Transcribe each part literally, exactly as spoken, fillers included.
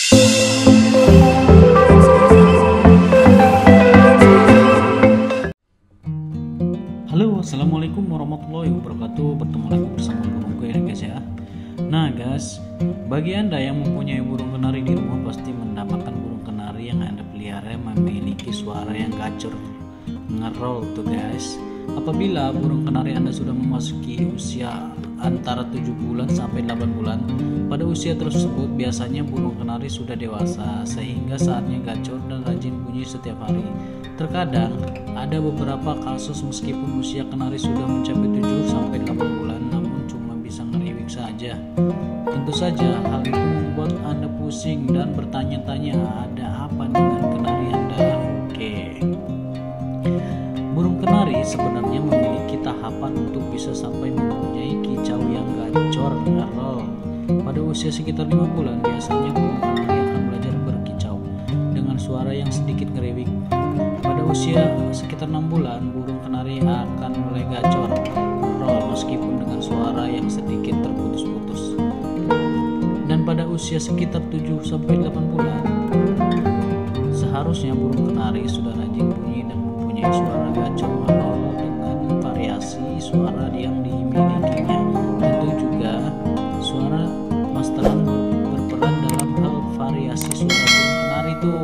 Halo, assalamualaikum warahmatullahi wabarakatuh. Bertemu lagi bersama burungku ya guys ya. Nah guys, bagi anda yang mempunyai burung kenari di rumah pasti mendapatkan burung kenari yang anda pelihara memiliki suara yang gacor, ngerol tuh guys. Apabila burung kenari anda sudah memasuki usia antara tujuh bulan sampai delapan bulan, pada usia tersebut biasanya burung kenari sudah dewasa sehingga saatnya gacor dan rajin bunyi setiap hari. Terkadang ada beberapa kasus meskipun usia kenari sudah mencapai tujuh sampai delapan bulan namun cuma bisa ngeriwik saja. Tentu saja hal itu membuat anda pusing dan bertanya-tanya ada apa dengan kenari anda. Oke, burung kenari sebenarnya memiliki tahapan untuk bisa sampai mempunyai kicau yang gacor ngerol. Pada usia sekitar lima bulan biasanya burung kenari akan belajar berkicau dengan suara yang sedikit ngeriwik. Pada usia sekitar enam bulan, burung kenari akan mulai gacor ngerol meskipun dengan suara yang sedikit terputus-putus. Dan pada usia sekitar tujuh sampai delapan bulan, seharusnya burung kenari sudah rajin bunyi dan mempunyai suara gacor ngerol dengan variasi suara yang dimilikinya. Tentu juga suara masteran berperan dalam hal variasi suara burung kenari itu.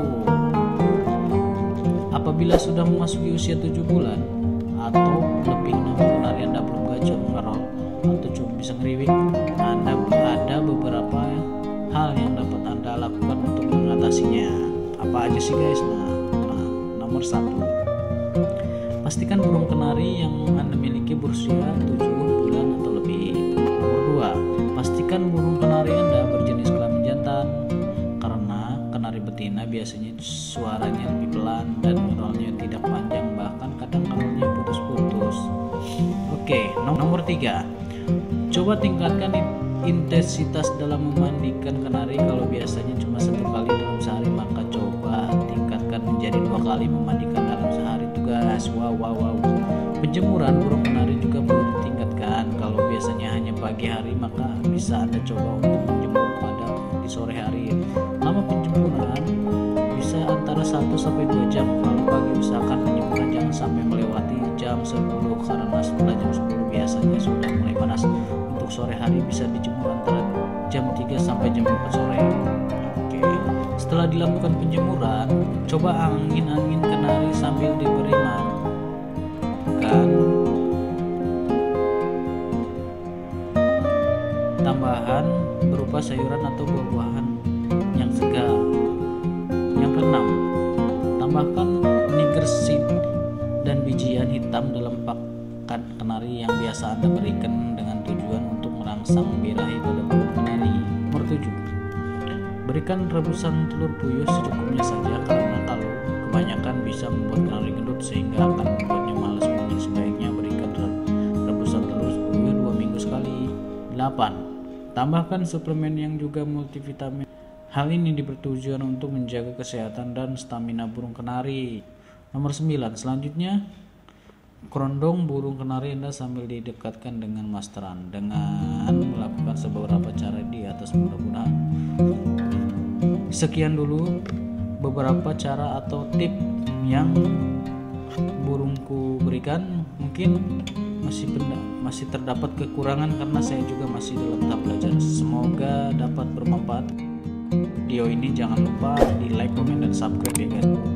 Apabila sudah memasuki usia tujuh bulan atau lebih namun kenari anda belum gacor ngerol atau cuma bisa ngeriwik, anda ada beberapa hal yang dapat anda lakukan untuk mengatasinya. Apa aja sih guys? Nah, nah nomor satu, pastikan burung kenari yang anda miliki berusia tujuh bulan atau lebih. Nomor dua, pastikan burung kenari anda berjenis kelamin jantan, karena kenari betina biasanya suaranya lebih pelan dan ngerolnya tidak panjang, bahkan kadang ngerolnya putus-putus. Oke, nomor tiga, coba tingkatkan intensitas dalam memandikan kenari. Kalau biasanya cuma satu kali dalam sehari, maka coba tingkatkan menjadi dua kali memandikan dalam sehari itu guys. Wow wow wow. Penjemuran burung kenari juga perlu ditingkatkan. Kalau biasanya hanya pagi hari, maka bisa anda coba untuk menjemur pada di sore hari. Lama penjemuran bisa antara satu sampai dua jam. Kalau pagi usahakan penjemuran jangan sampai melewati jam sepuluh karena setelah jam sepuluh biasanya sudah mulai panas. Untuk sore hari bisa dijemur antara jam tiga sampai jam empat sore. Oke. Setelah dilakukan penjemuran, coba angin-angin kenari sambil diberi makan tambahan berupa sayuran atau buah-buahan yang segar. Yang keenam, tambahkan niger seed dan bijian hitam dalam pakan kenari yang biasa anda berikan dengan tujuan untuk merangsang birahi pada burung kenari. Nomor tujuh, berikan rebusan telur puyuh secukupnya saja, karena kalau kebanyakan bisa membuat kenari gendut sehingga akan membuatnya malas bunyi. Sebaiknya berikan rebusan telur puyuh dua minggu sekali. Delapan, tambahkan suplemen yang juga multivitamin. Hal ini bertujuan untuk menjaga kesehatan dan stamina burung kenari. Nomor sembilan, selanjutnya kerondong burung kenari anda sambil didekatkan dengan masteran dengan melakukan beberapa cara di atas. Mudah-mudahan sekian dulu beberapa cara atau tip yang burungku berikan. Mungkin masih benda, masih terdapat kekurangan karena saya juga masih dalam tahap belajar. Semoga dapat bermanfaat video ini. Jangan lupa di like, komen, dan subscribe ya guys.